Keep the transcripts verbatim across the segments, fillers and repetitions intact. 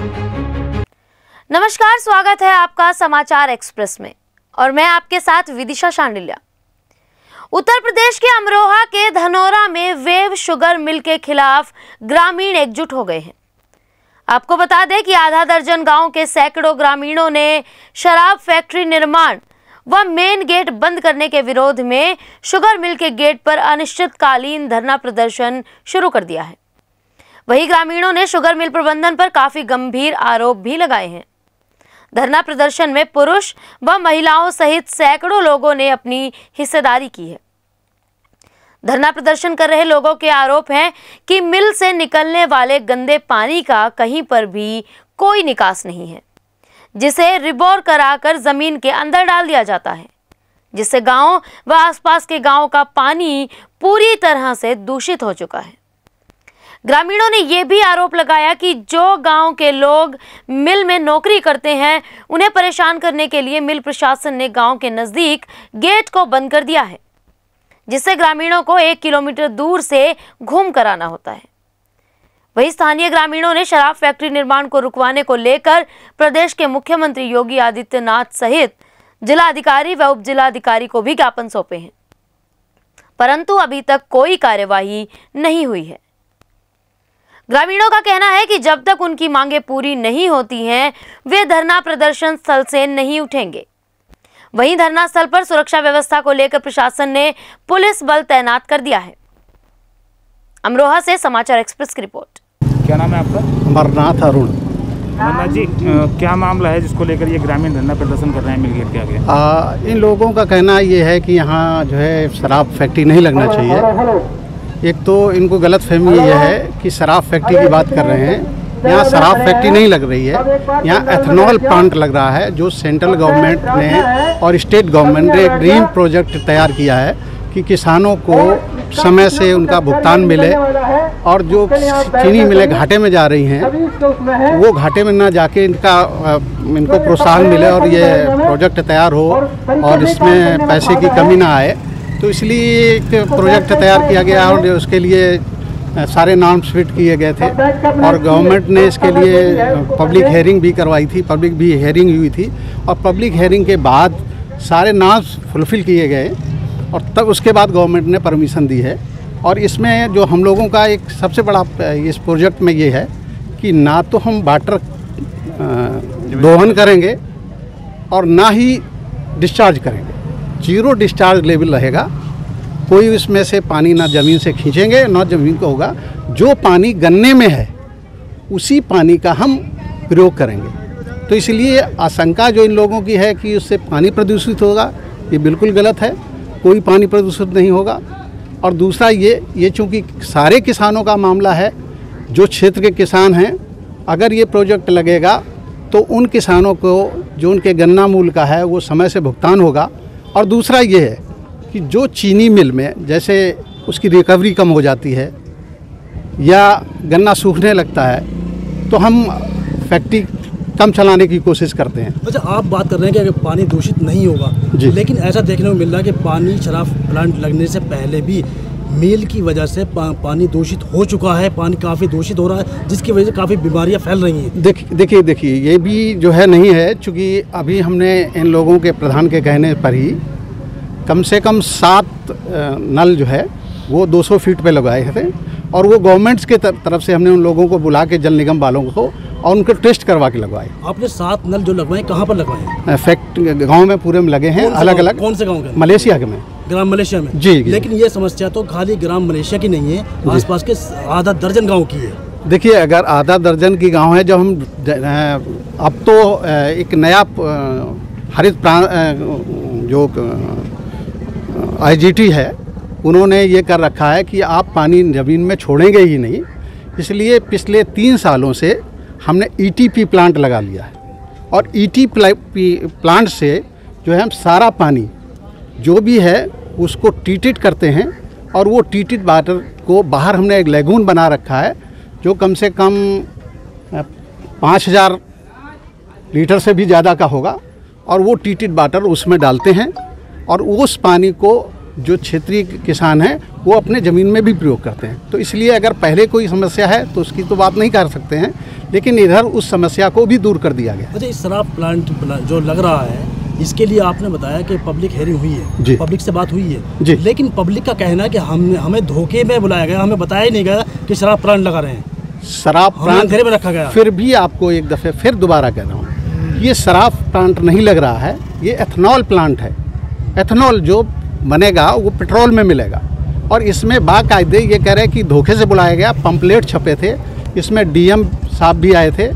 नमस्कार, स्वागत है आपका समाचार एक्सप्रेस में और मैं आपके साथ विदिशा शांडिल्या। उत्तर प्रदेश के अमरोहा के धनौरा में वेव शुगर मिल के खिलाफ ग्रामीण एकजुट हो गए हैं। आपको बता दें कि आधा दर्जन गांव के सैकड़ों ग्रामीणों ने शराब फैक्ट्री निर्माण व मेन गेट बंद करने के विरोध में शुगर मिल के गेट पर अनिश्चितकालीन धरना प्रदर्शन शुरू कर दिया है। वहीं ग्रामीणों ने शुगर मिल प्रबंधन पर काफी गंभीर आरोप भी लगाए हैं। धरना प्रदर्शन में पुरुष व महिलाओं सहित सैकड़ों लोगों ने अपनी हिस्सेदारी की है। धरना प्रदर्शन कर रहे लोगों के आरोप हैं कि मिल से निकलने वाले गंदे पानी का कहीं पर भी कोई निकास नहीं है, जिसे रिबोर कराकर जमीन के अंदर डाल दिया जाता है, जिससे गांव व आसपास के गांव का पानी पूरी तरह से दूषित हो चुका है। ग्रामीणों ने यह भी आरोप लगाया कि जो गांव के लोग मिल में नौकरी करते हैं, उन्हें परेशान करने के लिए मिल प्रशासन ने गांव के नजदीक गेट को बंद कर दिया है, जिससे ग्रामीणों को एक किलोमीटर दूर से घूम कर आना होता है। वहीं स्थानीय ग्रामीणों ने शराब फैक्ट्री निर्माण को रुकवाने को लेकर प्रदेश के मुख्यमंत्री योगी आदित्यनाथ सहित जिलाधिकारी व उप जिलाधिकारी को भी ज्ञापन सौंपे हैं, परंतु अभी तक कोई कार्यवाही नहीं हुई है। ग्रामीणों का कहना है कि जब तक उनकी मांगे पूरी नहीं होती हैं, वे धरना प्रदर्शन स्थल से नहीं उठेंगे। वहीं धरना स्थल पर सुरक्षा व्यवस्था को लेकर प्रशासन ने पुलिस बल तैनात कर दिया है। अमरोहा से समाचार एक्सप्रेस की रिपोर्ट। क्या नाम है आपका? अमरनाथ अरुण। अमरनाथ जी, क्या मामला है जिसको लेकर ये ग्रामीण धरना प्रदर्शन कर रहे हैं मिल गेट के आगे? इन लोगों का कहना ये है कि यहाँ जो है शराब फैक्ट्री नहीं लगना चाहिए। एक तो इनको गलत फहमी ये है कि शराब फैक्ट्री की बात कर रहे हैं। यहाँ शराब फैक्ट्री नहीं लग रही है, यहाँ एथेनॉल प्लांट लग रहा है, जो सेंट्रल गवर्नमेंट ने और स्टेट गवर्नमेंट ने एक ड्रीम प्रोजेक्ट तैयार किया है कि किसानों को समय से उनका भुगतान मिले और जो चीनी मिलें घाटे में जा रही हैं वो घाटे में ना जाके इनका इनको प्रोत्साहन मिले और ये प्रोजेक्ट तैयार हो और इसमें पैसे की कमी ना आए। तो इसलिए एक प्रोजेक्ट तैयार किया गया और उसके लिए सारे नॉर्म्स फिट किए गए थे और गवर्नमेंट ने इसके लिए पब्लिक हेयरिंग भी करवाई थी, पब्लिक भी हेयरिंग हुई थी और पब्लिक हेयरिंग के बाद सारे नॉर्म्स फुलफिल किए गए और तब उसके बाद गवर्नमेंट ने परमिशन दी है। और इसमें जो हम लोगों का एक सबसे बड़ा इस प्रोजेक्ट में ये है कि ना तो हम वाटर दोहन करेंगे और ना ही डिस्चार्ज करेंगे, जीरो डिस्चार्ज लेवल रहेगा। कोई इसमें से पानी ना ज़मीन से खींचेंगे ना ज़मीन को होगा, जो पानी गन्ने में है उसी पानी का हम प्रयोग करेंगे। तो इसलिए आशंका जो इन लोगों की है कि उससे पानी प्रदूषित होगा, ये बिल्कुल गलत है। कोई पानी प्रदूषित नहीं होगा। और दूसरा ये ये चूँकि सारे किसानों का मामला है, जो क्षेत्र के किसान हैं, अगर ये प्रोजेक्ट लगेगा तो उन किसानों को जो उनके गन्ना मूल्य का है वो समय से भुगतान होगा। और दूसरा ये है कि जो चीनी मिल में जैसे उसकी रिकवरी कम हो जाती है या गन्ना सूखने लगता है तो हम फैक्ट्री कम चलाने की कोशिश करते हैं। अच्छा, आप बात कर रहे हैं कि अगर पानी दूषित नहीं होगा, लेकिन ऐसा देखने को मिल रहा है कि पानी शराब प्लांट लगने से पहले भी मिल की वजह से पा, पानी दूषित हो चुका है, पानी काफ़ी दूषित हो रहा है, जिसकी वजह से काफ़ी बीमारियां फैल रही हैं। देखिए देखिए देखिए ये भी जो है नहीं है, चूँकि अभी हमने इन लोगों के प्रधान के कहने पर ही कम से कम सात नल जो है वो दो सौ फीट पे लगाए थे और वो गवर्नमेंट्स के तरफ से हमने उन लोगों को बुला के जल निगम वालों को और उनको टेस्ट करवा के लगवाए। आपने सात नल जो लगवाए कहाँ पर लगवाए? फैक्ट गाँव में पूरे में लगे हैं, अलग अलग। कौन से गाँव के? मलेशिया के में, ग्राम मलेशिया में। जी, जी। लेकिन ये समस्या तो खाली ग्राम मलेशिया की नहीं है, आसपास के आधा दर्जन गांव की है। देखिए, अगर आधा दर्जन की गांव है, जब हम अब तो एक नया हरित जो आई जी टी है उन्होंने ये कर रखा है कि आप पानी ज़मीन में छोड़ेंगे ही नहीं। इसलिए पिछले तीन सालों से हमने ई टी पी प्लांट लगा लिया है और ई टी पी प्लांट से जो है हम सारा पानी जो भी है उसको ट्रीटेड करते हैं और वो ट्रीटेड वाटर को बाहर हमने एक लेगून बना रखा है जो कम से कम पाँच हज़ार लीटर से भी ज़्यादा का होगा और वो ट्रीटेड वाटर उसमें डालते हैं और उस पानी को जो क्षेत्रीय किसान हैं वो अपने ज़मीन में भी प्रयोग करते हैं। तो इसलिए अगर पहले कोई समस्या है तो उसकी तो बात नहीं कर सकते हैं, लेकिन इधर उस समस्या को भी दूर कर दिया गया। अच्छा, इस शराब प्लांट जो लग रहा है, इसके लिए आपने बताया कि पब्लिक हेयरिंग हुई है जी, पब्लिक से बात हुई है जी, लेकिन पब्लिक का कहना है कि हम हमें धोखे में बुलाया गया, हमें बताया ही नहीं गया कि शराब प्लांट लगा रहे हैं, शराब प्लांट अंधेरे में रखा गया। फिर भी आपको एक दफ़े फिर दोबारा कह रहा हूँ, ये शराब प्लांट नहीं लग रहा है, ये एथनॉल प्लांट है। एथनॉल जो बनेगा वो पेट्रोल में मिलेगा, और इसमें बाकायदे ये कह रहे हैं कि धोखे से बुलाया गया। पंपलेट छपे थे, इसमें डीएम साहब भी आए थे,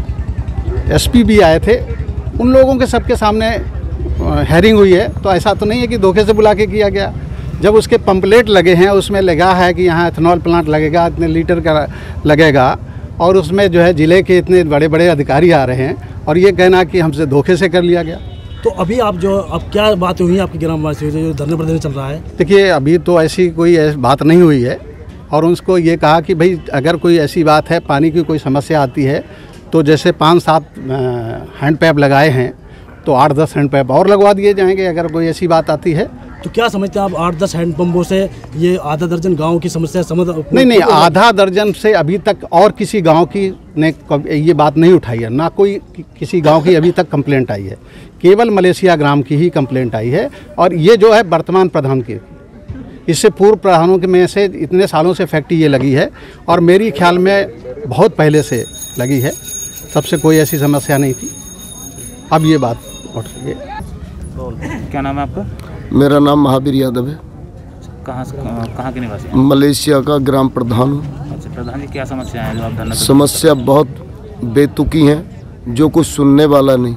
एसपी भी आए थे, उन लोगों के सबके सामने हेयरिंग हुई है। तो ऐसा तो नहीं है कि धोखे से बुला के किया गया। जब उसके पंपलेट लगे हैं, उसमें लगा है कि यहाँ एथनॉल प्लांट लगेगा, इतने लीटर का लगेगा, और उसमें जो है ज़िले के इतने बड़े बड़े अधिकारी आ रहे हैं, और ये कहना कि हमसे धोखे से कर लिया गया। तो अभी आप जो अब क्या बात हुई है आपकी ग्रामवासियों से, जो धरने प्रदर्शन चल रहा है? देखिए, अभी तो ऐसी कोई ऐसी बात नहीं हुई है, और उसको ये कहा कि भाई अगर कोई ऐसी बात है, पानी की कोई समस्या आती है, तो जैसे पाँच सात हैंडपैप लगाए हैं, तो आठ दस हैंडपैप और लगवा दिए जाएंगे अगर कोई ऐसी बात आती है। तो क्या समझते हैं आप, आठ दस हैंडपम्पों से ये आधा दर्जन गांव की समस्या समझ? नहीं नहीं, आधा दर्जन से अभी तक और किसी गांव की ने ये बात नहीं उठाई है, ना कोई किसी गांव की अभी तक कंप्लेंट आई है, केवल मलेशिया ग्राम की ही कंप्लेंट आई है। और ये जो है वर्तमान प्रधान की, इससे पूर्व प्रधानों के में से इतने सालों से फैक्ट्री ये लगी है, और मेरी ख्याल में बहुत पहले से लगी है, तब से कोई ऐसी समस्या नहीं थी। अब ये बात उठ रही है। क्या नाम है आपका? मेरा नाम महावीर यादव है। कहाँ से कहाँ के निवासी हैं? मलेशिया का ग्राम प्रधान हूँ। अच्छा प्रधान जी, क्या समस्या है जो आप धरना? समस्या बहुत बेतुकी है, जो कुछ सुनने वाला नहीं।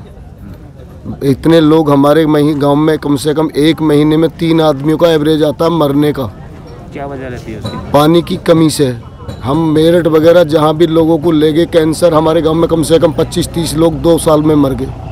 इतने लोग हमारे मही गांव में कम से कम एक महीने में तीन आदमियों का एवरेज आता है मरने का। क्या वजह रहती है उसकी? पानी की कमी से। हम मेरठ वगैरह जहाँ भी लोगों को ले गए कैंसर, हमारे गांव में कम से कम पच्चीस तीस लोग दो साल में मर गए।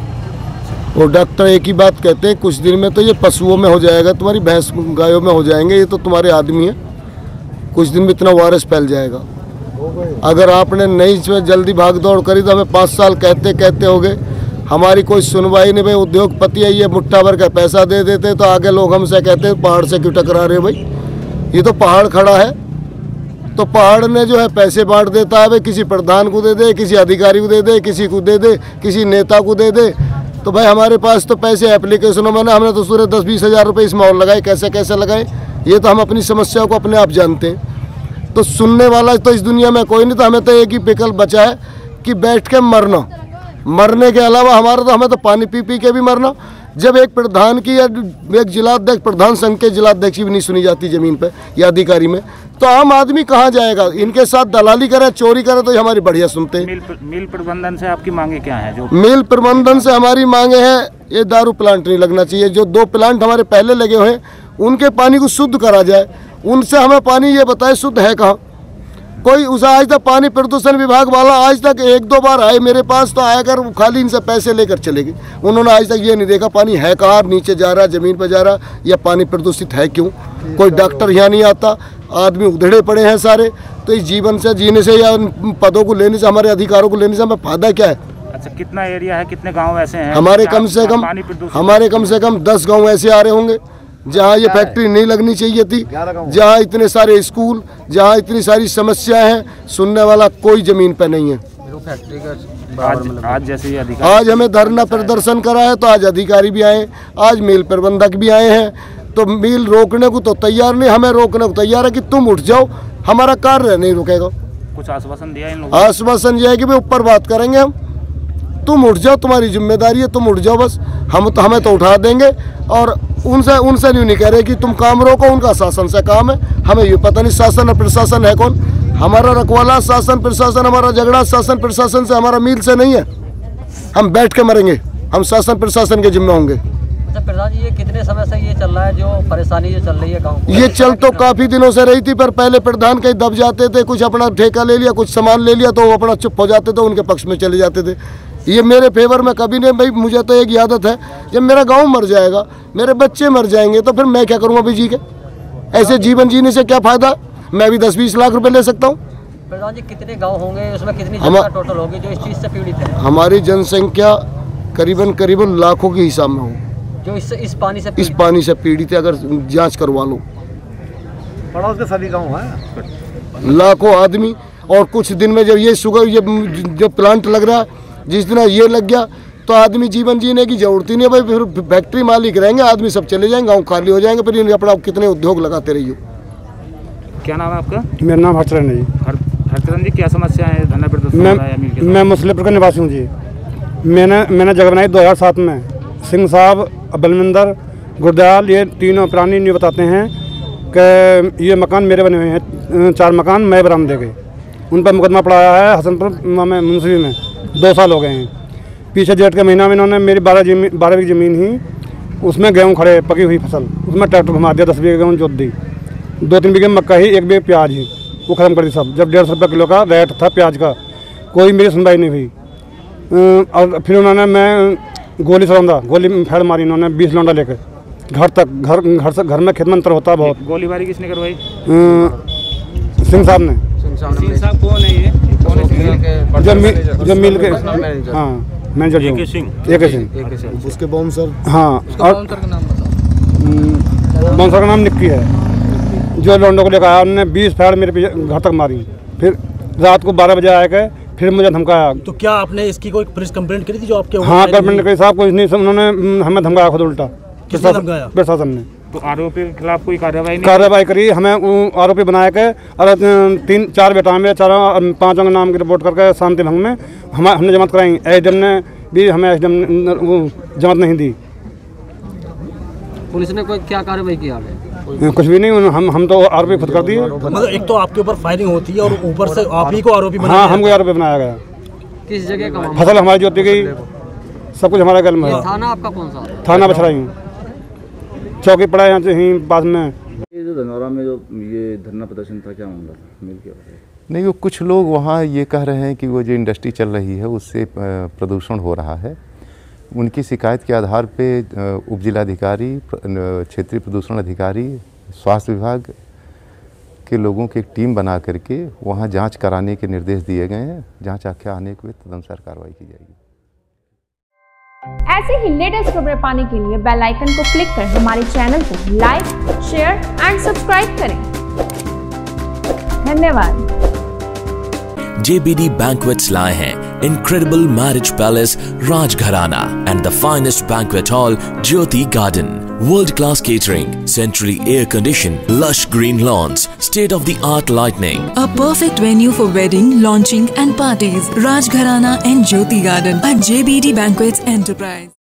और डॉक्टर एक ही बात कहते हैं, कुछ दिन में तो ये पशुओं में हो जाएगा, तुम्हारी भैंस गायों में हो जाएंगे, ये तो तुम्हारे आदमी है, कुछ दिन में इतना वायरस फैल जाएगा। अगर आपने नहीं इसमें जल्दी भाग दौड़ करी तो हमें पाँच साल कहते कहते हो गए, हमारी कोई सुनवाई नहीं। भाई उद्योगपति है, ये मुट्ठा भर का पैसा दे देते, तो आगे लोग हमसे कहते हैं पहाड़ से क्यों टकरा रहे हो भाई, ये तो पहाड़ खड़ा है, तो पहाड़ ने जो है पैसे बांट देता है। भाई किसी प्रधान को दे दे, किसी अधिकारी को दे दे, किसी को दे दे, किसी नेता को दे दे। तो भाई हमारे पास तो पैसे एप्लीकेशनों में ना, हमने तो सूर्य दस बीस हज़ार रुपये इसमें और लगाए, कैसे कैसे लगाए, ये तो हम अपनी समस्या को अपने आप जानते हैं। तो सुनने वाला तो इस दुनिया में कोई नहीं। तो हमें तो एक ही विकल्प बचा है कि बैठ के मरना, मरने के अलावा हमारा तो हमें तो पानी पी पी के भी मरना। जब एक प्रधान की या एक जिलाध्यक्ष, प्रधान संघ के जिलाध्यक्ष भी नहीं सुनी जाती ज़मीन पे या अधिकारी में, तो आम आदमी कहाँ जाएगा? इनके साथ दलाली करे, चोरी करे, तो ये हमारी बढ़िया सुनते हैं। मिल, मिल प्रबंधन से आपकी मांगे क्या है? जो मिल प्रबंधन से हमारी मांगे हैं, ये दारू प्लांट नहीं लगना चाहिए। जो दो प्लांट हमारे पहले लगे हुए हैं, उनके पानी को शुद्ध करा जाए। उनसे हमें पानी ये बताए शुद्ध है कहाँ। कोई उसे आज तक पानी प्रदूषण विभाग वाला आज तक एक दो बार आए मेरे पास, तो आकर खाली इनसे पैसे लेकर चले गए। उन्होंने आज तक ये नहीं देखा पानी है कहाँ, नीचे जा रहा है, ज़मीन पर जा रहा, या पानी प्रदूषित है क्यों। कोई डॉक्टर यहाँ नहीं आता, आदमी उधड़े पड़े हैं सारे। तो इस जीवन से जीने से या पदों को लेने से, हमारे अधिकारों को लेने से हमें फायदा क्या है? अच्छा, कितना एरिया है, कितने गाँव ऐसे हैं? हमारे कम से कम हमारे कम से कम दस गाँव ऐसे आ रहे होंगे जहाँ ये फैक्ट्री नहीं लगनी चाहिए थी, जहाँ इतने सारे स्कूल, जहाँ इतनी सारी समस्याएं हैं, सुनने वाला कोई जमीन पे नहीं है। आज, आज जैसे ये अधिकारी, आज हमें धरना प्रदर्शन करा है, तो आज अधिकारी भी आए, आज मिल प्रबंधक भी आए हैं। तो मिल रोकने को तो तैयार नहीं, हमें रोकने को तैयार है कि तुम उठ जाओ, हमारा कार्य नहीं रुकेगा। कुछ आश्वासन दिया इन लोगों? आश्वासन यह है कि भाई ऊपर बात करेंगे हम, तुम उठ जाओ, तुम्हारी जिम्मेदारी है, तुम उठ जाओ बस। हम तो हमें तो उठा देंगे, और उनसे उनसे नहीं, नहीं कह रहे कि तुम काम रोको, उनका शासन से काम है। हमें ये पता नहीं शासन और प्रशासन है कौन। हमारा रखवाला शासन प्रशासन, हमारा झगड़ा शासन प्रशासन से, हमारा मिल से नहीं है। हम बैठ के मरेंगे, हम शासन प्रशासन के जिम्मे होंगे। अच्छा प्रधान जी, ये कितने समय से ये चल रहा है, जो परेशानी जो चल रही है गाँव? ये चल तो काफ़ी दिनों से रही थी, पर पहले प्रधान कहीं दब जाते थे, कुछ अपना ठेका ले लिया, कुछ सामान ले लिया, तो वो अपना चुप हो जाते थे, उनके पक्ष में चले जाते थे। ये मेरे फेवर में कभी नहीं। भाई मुझे तो एक आदत है, जब मेरा गांव मर जाएगा, मेरे बच्चे मर जाएंगे, तो फिर मैं क्या करूंगा भाई जी के? ऐसे जीवन जीने से क्या फ़ायदा? मैं भी दस बीस लाख रुपए ले सकता हूँ। प्रधान जी, कितने गांव होंगे, उसमें कितनी जनता टोटल होगी जो इस चीज़ से पीड़ित है? हमारी जनसंख्या करीबन करीबन लाखों के हिसाब में हो, जो इस इस पानी से इस पानी से पीड़ित है। अगर जाँच करवा लो, पड़ोस के सभी गाँव हैं, लाखों आदमी। और कुछ दिन में जब ये शुगर ये जब प्लांट लग रहा जिस दिन ये लग गया तो आदमी जीवन जीने की जरूरत ही नहीं है भाई। फिर फैक्ट्री मालिक रहेंगे, आदमी सब चले जाएंगे, गाँव खाली हो जाएंगे, फिर अपना कितने उद्योग लगाते रहिए। क्या नाम है आपका? मेरा नाम हरचरण है जी। हर हरचरण जी, क्या समस्या है धरना प्रदर्शन? मैं मैं मुसलिमपुर का निवासी हूँ जी। मैंने मैंने जगह बनाई दो हज़ार सात में। सिंह साहब, बलविंदर, गुरदयाल, ये तीनों प्राणी ये बताते हैं कि ये मकान मेरे बने हुए हैं, चार मकान मैं बरामदे गए। उन पर मुकदमा पड़ाया है हसनपुर में मुंसरी में, दो साल हो गए हैं। पीछे जेठ के महीना में इन्होंने मेरी बारह जमीन बारह बीघी ज़मीन ही, उसमें गेहूँ खड़े पकी हुई फसल, उसमें ट्रैक्टर घुमा दिया, दस बीघे गेहूँ जोत दी, दो तीन बीघे मक्का ही, एक बीघे प्याज ही, वो ख़त्म कर दी सब। जब डेढ़ सौ रुपये किलो का रेट था प्याज का, कोई मेरी सुनवाई नहीं हुई। और फिर उन्होंने मैं गोली सरौंदा गोली फैड़ मारी इन्होंने बीस लौंडा लेकर घर तक, घर घर से घर में खेत में अंतर होता बहुत। गोलीबारी किसने करवाई? सिंह साहब ने। सिंह साहब कौन है ये? कौन है? जब मिल जब मिल के हाँ मैनेजर ए के सिंह, ए के सिंह उसके बाउंसर। हाँ, और बाउंसर का नाम निक्की है। जो लौंडों को लेकर आया उन्होंने बीस फैड़ मेरे पीछे घर तक मारी। फिर रात को बारह बजे आया के फिर मुझे धमकाया। तो क्या आपने इसकी कोई पुलिस कंप्लेंट करी थी जो आपके? हाँ, कंप्लेंट करी साहब, कुछ नहीं, उन्होंने हमें धमकाया खुद उल्टा। किसने धमकाया? प्रशासन ने। तो आरोपी के खिलाफ कोई कार्रवाई नहीं? कार्रवाई करी, हमें आरोपी बनाया के और तीन चार बेटा मेरे चारों पाँचों के नाम की रिपोर्ट करके शांति भंग में हम हमने जमात कराई। एस डी एम ने भी हमें एस डी एम जमात नहीं दी। पुलिस ने कोई क्या कार्रवाई की? कुछ भी नहीं, हम हम तो आरोपी खुद कर दिए। मतलब एक तो आपके ऊपर फायरिंग होती है और ऊपर से आप ही को आरोपी बनाया? हाँ, हमको आरोपी बनाया गया। किस जगह का? फसल हमारी जोती गई, सब कुछ हमारा गल में है। थाना आपका कौन सा? थाना बछराई हूँ, चौकी पड़ा यहाँ से यहीं पास में। ये जो धनौरा में जो ये धरना प्रदर्शन था, क्या मामला था? मिल के नहीं, वो कुछ लोग वहाँ ये कह रहे हैं कि वो जो इंडस्ट्री चल रही है उससे प्रदूषण हो रहा है। उनकी शिकायत के आधार पे उप जिलाधिकारी, क्षेत्रीय प्रदूषण अधिकारी, स्वास्थ्य विभाग के लोगों की एक टीम बना करके वहाँ जांच कराने के निर्देश दिए गए हैं। जांच आख्या आने के बाद तदनुसार कार्रवाई की जाएगी। ऐसे ही लेटेस्ट खबरें पाने के लिए बेल आइकन को क्लिक कर हमारे चैनल को लाइक, शेयर एंड सब्सक्राइब करें। धन्यवाद। J B D Banquets लाए हैं incredible marriage palace Rajgharana and the finest banquet hall Jyoti Garden. World-class catering, centrally air-conditioned, lush green lawns, state-of-the-art lighting. A perfect venue for wedding, launching and parties. Rajgharana and Jyoti Garden at J B D Banquets Enterprise.